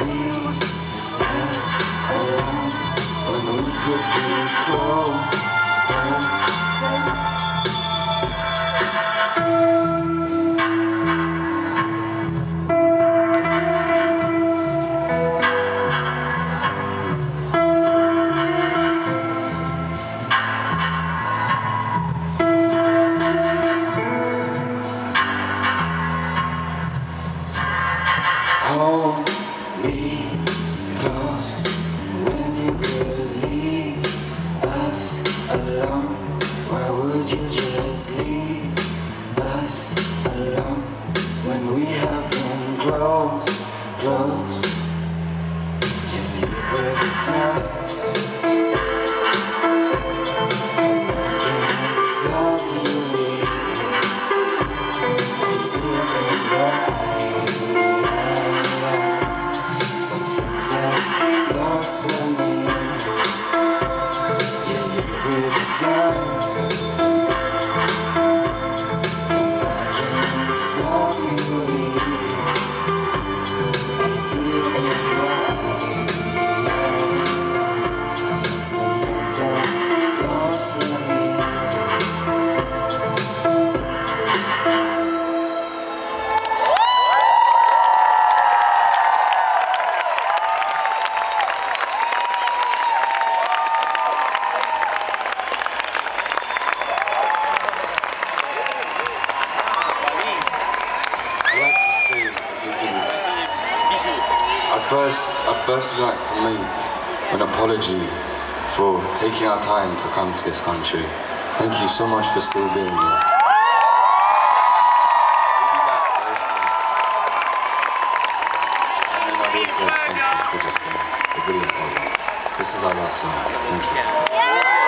leave us alone when we could be close, hold me close when you could leave us alone. Why would you just leave us alone when we have been close, close? You leave with the time, and I can't stop you leaving. I see it in your eyes. Some things have lost their meaning. You live with the time, and I can't stop you leaving. I see it in your eyes. Some things have lost their meaning. I'd first like to make an apology for taking our time to come to this country. Thank you so much for still being here. We'll be back very soon. And then I'd also thank you for just being a brilliant audience. This is our last song. Thank you.